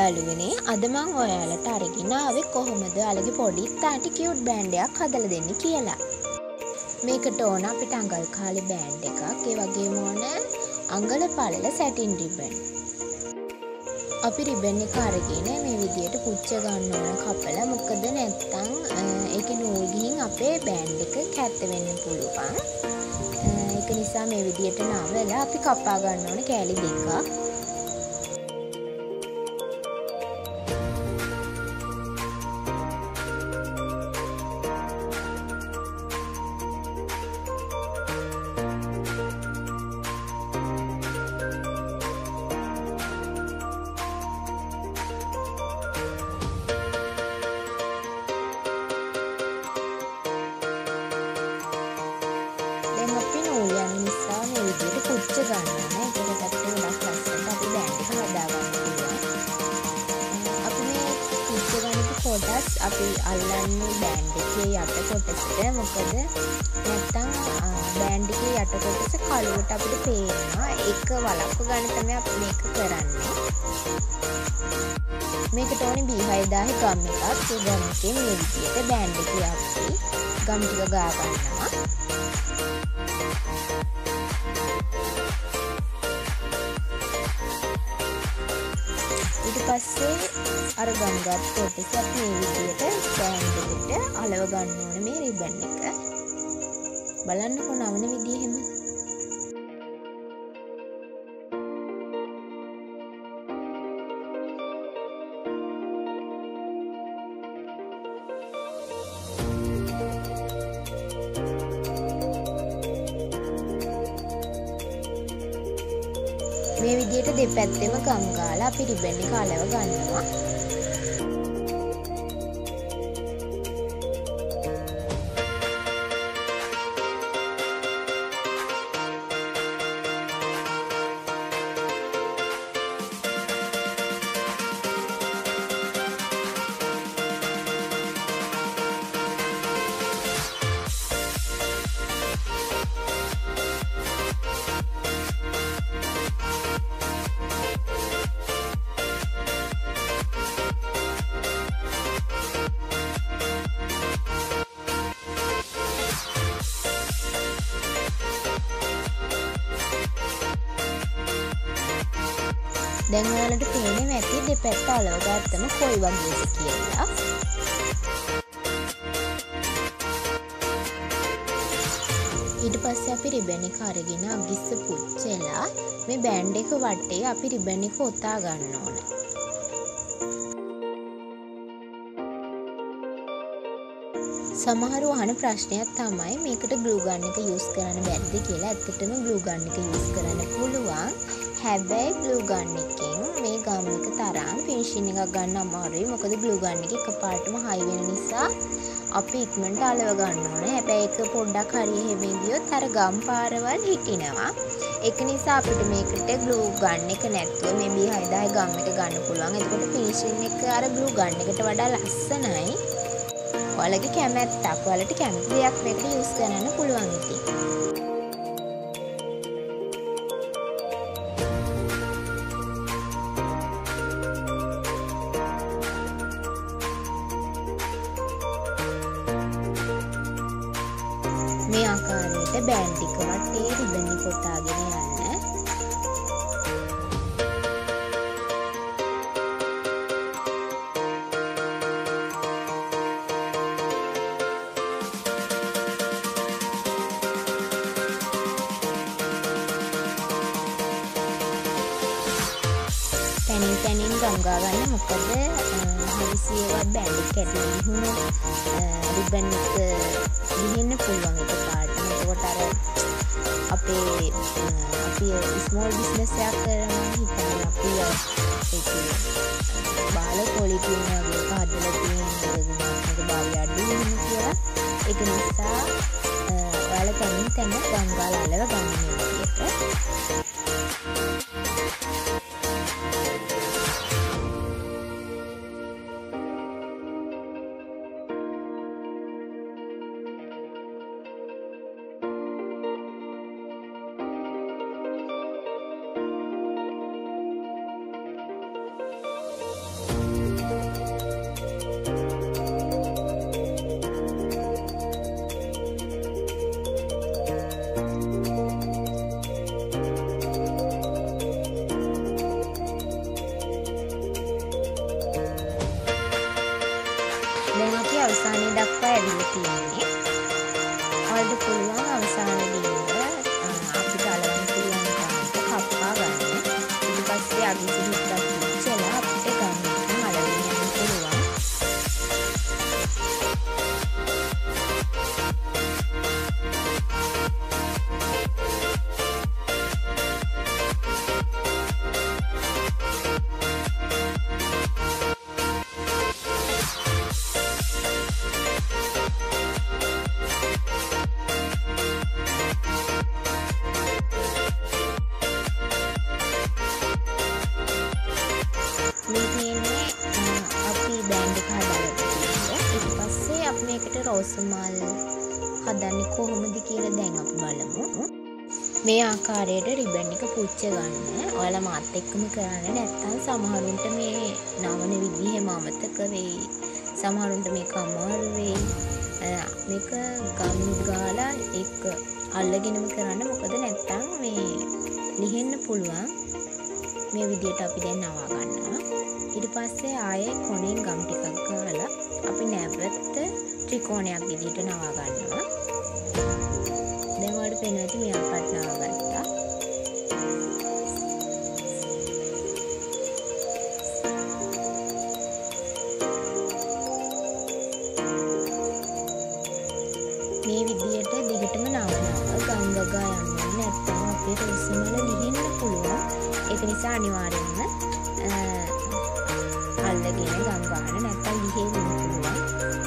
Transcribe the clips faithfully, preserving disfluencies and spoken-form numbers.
යාළුවනේ අද මං ඔයාලට අරගෙන ආවේ කොහොමද ඔයාලගේ පොඩි තාටි කියුට් බෑන්ඩ් එකක් හදලා දෙන්න කියලා. මේකට ඕන අපිට අඟල් කාලේ බෑන්ඩ් එකක්, ඒ වගේම ඕන අඟල පළල සැටින් රිබන්. අපි රිබන් එක අරගෙන මේ විදියට පුච්ච ගන්න ඕන කපලා, මොකද නැත්තම් ඒකේ නූල් ගිහින් අපේ බෑන්ඩ් එක කැත්ත වෙන්න පුළුවන්. ඒක නිසා මේ විදියට නවලා අපි කපා ගන්න ඕන කෑලි දෙකක්. අපි නූල් යන නිසා මේ විදිහට පුච්ච ගන්න ඕනේ. ඒකට අපිට ගොඩක් ලස්සනට අපි බෑන්ඩ් එක හදා ගන්න පුළුවන්. අපි මේ පුච්ච ගන්න කොටස් අපි අල්ලන්නේ බෑන්ඩ් එකේ යට කොටසට. මොකද නැත්තම් බෑන්ඩ් එකේ යට කොටස කළුවට අපිට පේනවා. ඒක වළක්ව ගන්න තමයි අපි මේක කරන්නේ. මේකට ඕනේ බී හයදාහ ගම් එකක්. ඒ ගම් එකේ මේ විදිහට බෑන්ඩ් එකේ අපි ගම් ටික ගා ගන්නවා. ඊට පස්සේ අර ගම්ගත් කොටස අපි මේ විදිහට බෑන්ඩ් එකට අලව ගන්න ඕනේ මේ රිබන් එක. බලන්නකො නවන විදිය එහෙම. මේ විදිහට දෙපැත්තෙම ගම් ගාලා අපි රිබන් එක අලව ගන්නවා. දැන් ඔයාලට පේන්නේ ඇති දෙපැත්ත අලව ගත්තම කොයි වගේද කියලා. ඊට පස්සේ අපි රිබන් එක අරගෙන අගිස්ස පුච්චලා මේ බෑන්ඩ් එක වටේ අපි රිබන් එක ඔතා ගන්න ඕන. සමහරව අහන ප්‍රශ්නයක් තමයි මේකට ග්ලූ ගන් එක යූස් කරන්න බැරිද කියලා. ඇත්තටම ග්ලූ ගන් එක යූස් කරන්න පුළුවන්. හැබැයි ග්ලූ ගන් එකෙන් මේ ගම් එක තරම් ෆිනිෂින් එකක් ගන්න අමාරුයි. මොකද ග්ලූ ගන් එක එකපාරටම හයි වෙන නිසා අපි ඉක්මනට අලව ගන්න ඕනේ. හැබැයි ඒක පොඩ්ඩක් හරි එහෙමින් ගියොත් අර ගම් පාරවල් හිටිනවා. ඒක නිසා අපිට මේකට ග්ලූ ගන් එක නැතුව මේ බී හයදාහ ගම් එක ගන්න පුළුවන්. එතකොට ෆිනිෂින් එක අර ග්ලූ ගන් එකට වඩා ලස්සනයි. ඔයාලගේ කැමැත්තක්. ඔයාලට කැමති දෙයක් මේකට යූස් කරන්න පුළුවන් ඉතින්. මේ ආකාරයට බෑන්ඩ් එක වටේ රිබන් එක කොටාගෙන යන්න. තැනින් තැනින් ගම් ගා ගන්න. මොකද හදිසියෙවත් බෑන්ඩ් එක කැඩලා ගිහුනොත් රිබන් එක ගිහින්න පුළුවන් එකපාරට. එතකොට අර අපේ අපි ස්මෝල් බිස්නස් එකක් කරනවා හිතන්න අපි ඒකේ බාල ක්වොලිටි වගේ හදලා තියෙන ගුණාත්මක භාවය අඩු වෙනවා කියලා. ඒක නිසා ඔයාලා තනින් තන ගම් ගාලා අලව ගන්න මේ විදියට. දක්වා ඇවිල්ලා තියෙන්නේ. ඔයාලට පුළුවන් අවසානයේදී අපිට අලවන්න පුළුවන් තරමට කප්පා ගන්න. ඊට පස්සේ අගිසි හිටක් පුච්චලා අපිට ගම්මකින් අලවන්න යන්න පුළුවන්. මේ තියෙන්නේ අපි බෑන්ඩ් එක හදාගත්ත විදිහ. ඊට පස්සේ අපි මේකට රෝසු මල් හදන්නේ කොහොමද කියලා දැන් අපි බලමු. මේ ආකාරයට රිබන් එක පුච්ච ගන්න. ඔයාලා මාත් එක්කම කරන්න. නැත්නම් සමහරුන්ට මේ නවන විදිහෙම අමතක වෙයි. සමහරුන්ට මේක අමාරු වෙයි. මේක ගම් ගාලා එක අල්ලගෙනම කරන්න. මොකද නැත්නම් මේ ලිහෙන්න පුළුවන්. මේ විදිහට අපි දැන් නවා ගන්නවා. ඊට පස්සේ ආයේ කොනෙන් ගම් ටිකක් ගාලා අපි නැවත ත්‍රිකෝණයක් විදිහට නවා ගන්නවා. දැන් ඔයාලට පේනවා ඇති මේ ආකාරයට නවා ගත්තා. මේ විදිහට දිගටම නවනවා. ගම් ගගා යන්න නැත්නම් අපේ රෝසමල ලිහෙන්න පුළුවන්. ඒක නිසා අනිවාර්යෙන්ම අල්ලගෙන ගම් ගන්න නැත්නම් ලිහෙන්න පුළුවන්.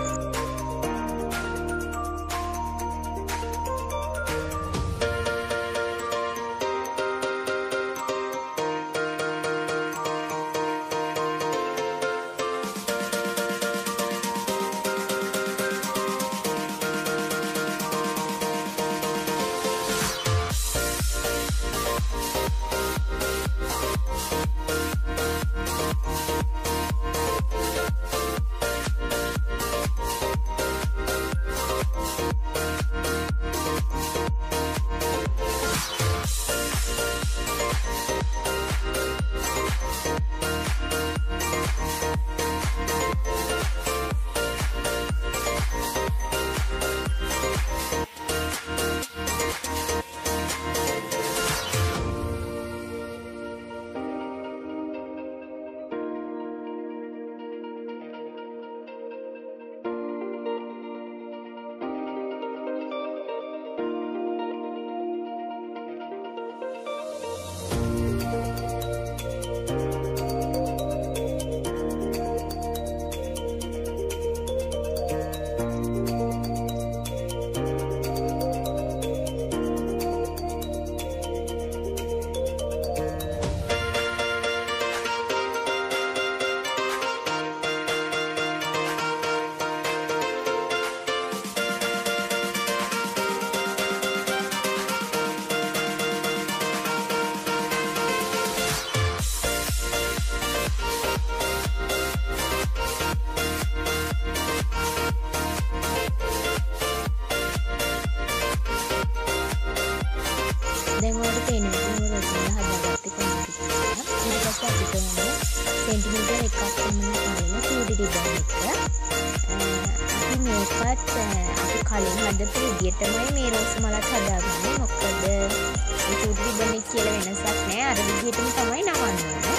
දැන් ඔයාලට පේනවා මම රොටින් හදාගත්තේ කොහොමද කියලා. ඊට පස්සේ අපි කොහොමද සෙන්ටිමීටර් එකක් පමණ පළල සූඩි රිබන් එක. අපි මේකත් අපි කලින් හදපු විදියටමයි මේ රෝස් මලත් හදාගන්නේ. මොකද මේ සූඩි රිබන් එක කියලා වෙනසක් නෑ. අර විදියටම තමයි නවන්නේ.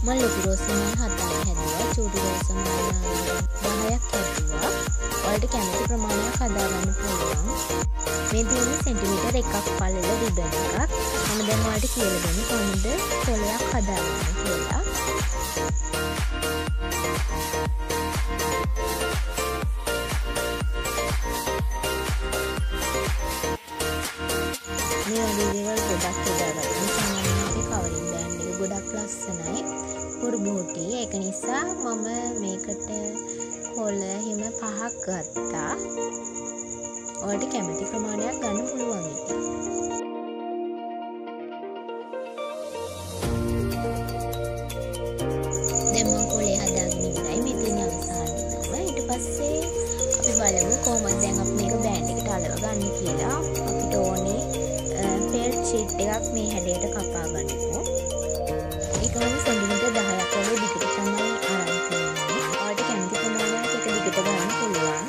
මම ලොකු රෝස මල් හතක් හැදුවා. චූටි රෝස මල් දහයක් හැදුවා. ඔයාලට කැමති ප්‍රමාණයක් හදාගන්න පුළුවන්. මේ තියෙන්නේ සෙන්ටිමීටර් එකක් පළල රිබන් එකක්. මම දැන් ඔයාලට කියලා දෙන්නේ කොහොමද කොලයක් හදාගන්නේ කියලා. මේ වගේ දේවල් ගොඩක් හදාගන්න. සාමාන්‍යයෙන් කවරින් බෑන්ඩ් එක ගොඩක් ලස්සනයි. පුරු බෝටි. ඒක නිසා මම මේකට කොළ හිම පහක් ගත්තා. ඔයාලට කැමති ප්‍රමාණයක් ගන්න පුළුවන් ඉතින්. දැන් මම කොළේ හදාගෙන ඉවරයි. මේ තියෙන අවසානයේ තමයි. ඊට පස්සේ අපි බලමු කොහොමද දැන් අපි මේක බෑන්ඩ් එකට අලව ගන්න කියලා. අපිට ඕනේ පෙල්ට් ෂීට් එකක් මේ හැඩයට කපා ගන්නකො. ඒක මම සෙන්ටිමීටර් දහයක් වගේ දිගට තමයි අරන් තියෙන්නේ. ඔයාලට කැමති ප්‍රමාණයක් එක දිගට ගන්න පුළුවන්.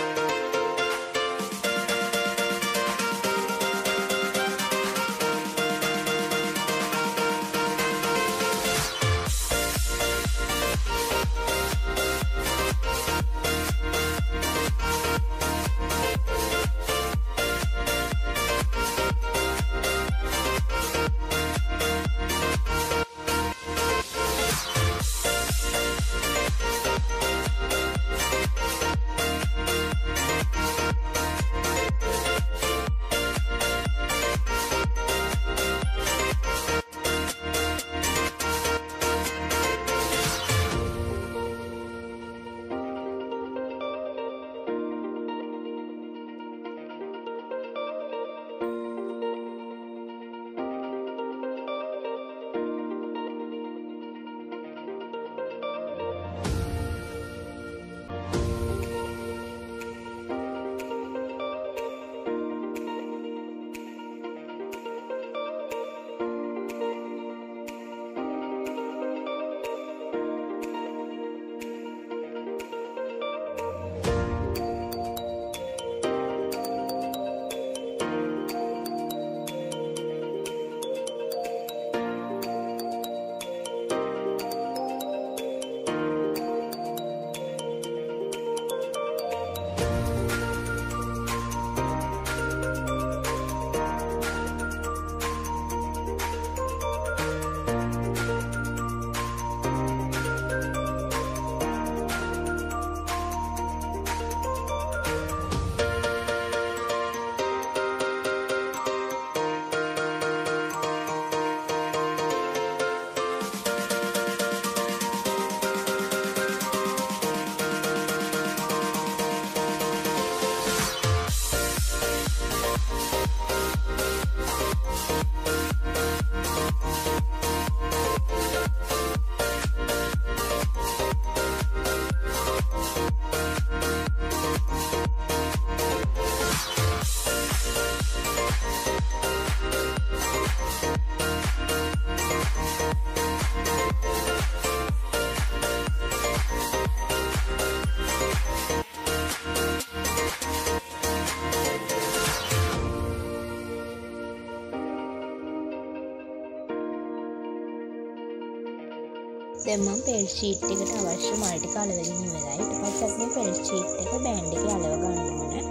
දැන් මම පෙල් ෂීට් එකට අවශ්‍ය මල් ටික අලවගෙන ඉවරයි. ඊට පස්සේ අපි මේ පෙල් ෂීට් එක බෑන්ඩ් එකේ අලව ගන්න ඕනේ.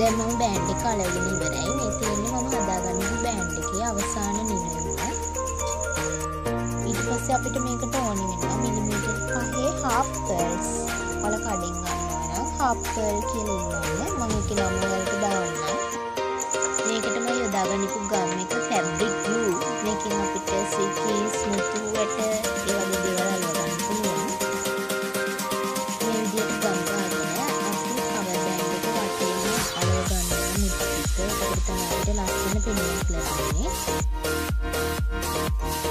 දැන් මම බෑන්ඩ් එක අලගෙන ඉවරයි. මේ තියෙන්නේ මම හදාගන්න බෑන්ඩ් එකේ අවසාන නිලුම. ඊට පස්සේ අපිට මේකට ඕනි වෙනවා මිලිමීටර් පහේ half pearls. ඔයාලා කඩින් ගන්නවා නම් half pearl කියලා ඉන්නන්න. මම ඒකේ නම වලට දාන්නම්. මේකට මම යොදාගන්නපු ගම් එක fabric glue. මේකෙන් අපිට සිල්කීස්, මුතු වැට ඒ වගේ දේවල් අලවන්න පුළුවන්. මේ විදිහට ගම් ගන්න අපි කවර් බෑන්ඩ් එක වටේම අලව ගන්නවා මුතු ටික. ඒකට තමයි අපිට ලස්සන පෙනුමක් ලැබෙන්නේ.